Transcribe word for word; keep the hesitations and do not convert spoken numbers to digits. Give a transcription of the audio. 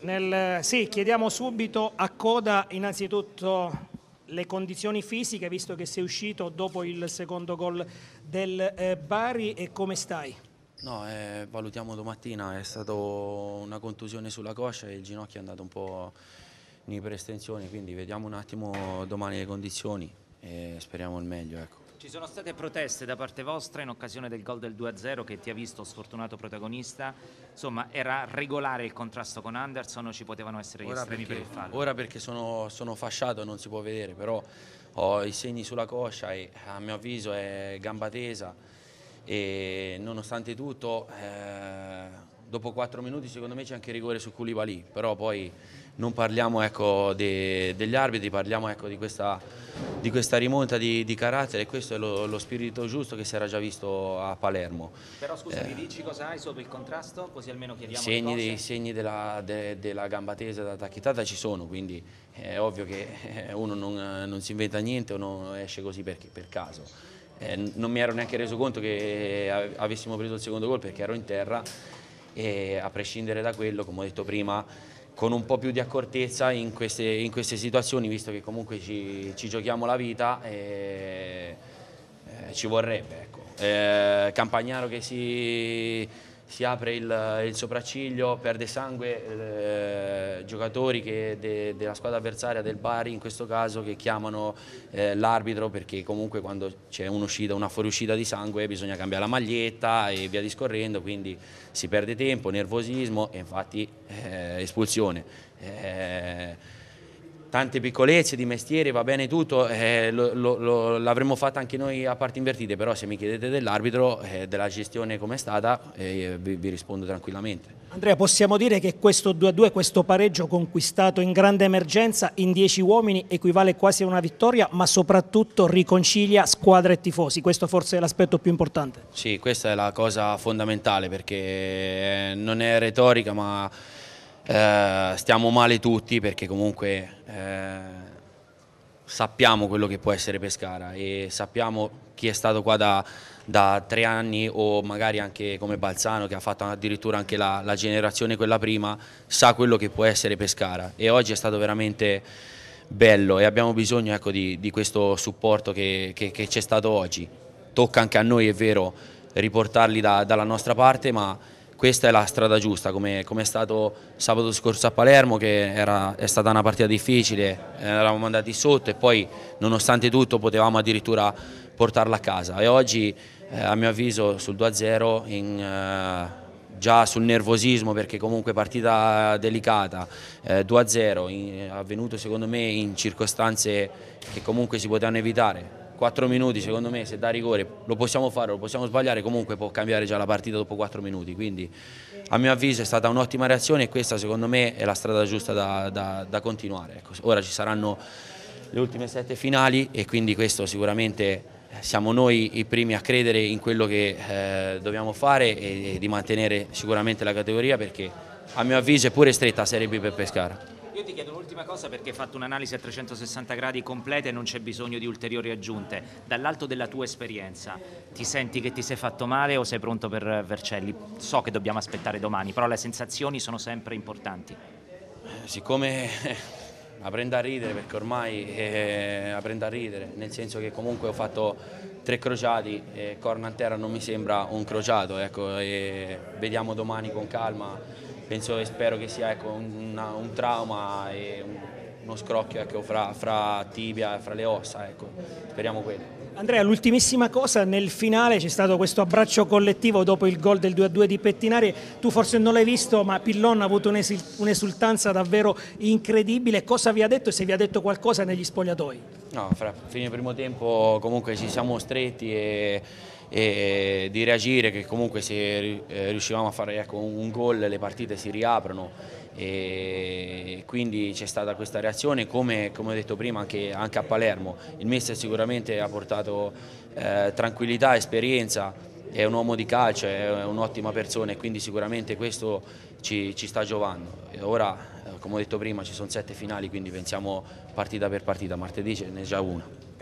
Nel, sì, chiediamo subito a Coda innanzitutto le condizioni fisiche, visto che sei uscito dopo il secondo gol del eh, Bari, e come stai? No, eh, valutiamo domattina, è stata una contusione sulla coscia e il ginocchio è andato un po' in iperestensione, quindi vediamo un attimo domani le condizioni e speriamo il meglio. Ecco. Ci sono state proteste da parte vostra in occasione del gol del due a zero che ti ha visto sfortunato protagonista. Insomma, era regolare il contrasto con Anderson o ci potevano essere gli Ora estremi perché, per il fallo? ora perché sono, sono fasciato e non si può vedere, però ho i segni sulla coscia e a mio avviso è gamba tesa e nonostante tutto eh, dopo quattro minuti secondo me c'è anche rigore su Koulibaly, però poi non parliamo ecco, de, degli arbitri, parliamo ecco, di, questa, di questa rimonta di, di carattere e questo è lo, lo spirito giusto che si era già visto a Palermo. Però scusa, Eh, mi dici cosa hai sopra il contrasto? Così almeno I chiediamo segni, le dei, cose. segni della, de, della gamba tesa da tacchettata ci sono, quindi è ovvio che uno non, non si inventa niente o non esce così per, per caso. Eh, non mi ero neanche reso conto che avessimo preso il secondo gol perché ero in terra e a prescindere da quello, come ho detto prima, con un po' più di accortezza in queste, in queste situazioni, visto che comunque ci, ci giochiamo la vita, e, eh, ci vorrebbe. Ecco. Eh, Campagnaro che si, si apre il, il sopracciglio, perde sangue, eh, giocatori che de, della squadra avversaria del Bari in questo caso che chiamano eh, l'arbitro perché comunque quando c'è un'uscita, una fuoriuscita di sangue bisogna cambiare la maglietta e via discorrendo, quindi si perde tempo, nervosismo e infatti eh, espulsione. Eh, Tante piccolezze di mestiere, va bene tutto, eh, l'avremmo fatta anche noi a parti invertite, però se mi chiedete dell'arbitro, eh, della gestione come è stata, eh, vi, vi rispondo tranquillamente. Andrea, possiamo dire che questo due a due, questo pareggio conquistato in grande emergenza in dieci uomini equivale quasi a una vittoria, ma soprattutto riconcilia squadra e tifosi, questo forse è l'aspetto più importante. Sì, questa è la cosa fondamentale perché non è retorica, ma Eh, stiamo male tutti perché comunque eh, sappiamo quello che può essere Pescara e sappiamo chi è stato qua da, da tre anni o magari anche come Balzano che ha fatto addirittura anche la, la generazione quella prima, sa quello che può essere Pescara e oggi è stato veramente bello e abbiamo bisogno ecco, di, di questo supporto che c'è stato oggi. Tocca anche a noi, è vero, riportarli da, dalla nostra parte, ma questa è la strada giusta, come, come è stato sabato scorso a Palermo, che era, è stata una partita difficile, eravamo andati sotto e poi nonostante tutto potevamo addirittura portarla a casa. E oggi, eh, a mio avviso, sul due a zero, in, eh, già sul nervosismo, perché comunque partita delicata, eh, due a zero, in, avvenuto secondo me in circostanze che comunque si potevano evitare. quattro minuti secondo me se dà rigore lo possiamo fare, lo possiamo sbagliare, comunque può cambiare già la partita dopo quattro minuti, quindi a mio avviso è stata un'ottima reazione e questa secondo me è la strada giusta da, da, da continuare. Ecco, ora ci saranno le ultime sette finali e quindi questo sicuramente siamo noi i primi a credere in quello che eh, dobbiamo fare e, e di mantenere sicuramente la categoria perché a mio avviso è pure stretta Serie B per Pescara. Io ti chiedo un'ultima cosa perché hai fatto un'analisi a trecentosessanta gradi completa e non c'è bisogno di ulteriori aggiunte. Dall'alto della tua esperienza, ti senti che ti sei fatto male o sei pronto per Vercelli? So che dobbiamo aspettare domani, però le sensazioni sono sempre importanti. Siccome la prendo a ridere perché ormai eh, la prendo a ridere, nel senso che comunque ho fatto tre crociati e corna a terra non mi sembra un crociato, ecco, e vediamo domani con calma. Penso e spero che sia ecco, una, un trauma e un, uno scrocchio ecco, fra, fra tibia e fra le ossa, ecco. Speriamo quello. Andrea, l'ultimissima cosa, nel finale c'è stato questo abbraccio collettivo dopo il gol del due a due di Pettinari, tu forse non l'hai visto ma Pillon ha avuto un'esultanza davvero incredibile, cosa vi ha detto e se vi ha detto qualcosa negli spogliatoi? No, fra fine primo tempo comunque ci siamo stretti e e di reagire che comunque se riuscivamo a fare ecco, un gol le partite si riaprono e quindi c'è stata questa reazione come, come ho detto prima anche, anche a Palermo. Il mister sicuramente ha portato eh, tranquillità, esperienza, è un uomo di calcio, è un'ottima persona e quindi sicuramente questo ci, ci sta giovando. E ora, come ho detto prima, ci sono sette finali, quindi pensiamo partita per partita, martedì ce n'è già una.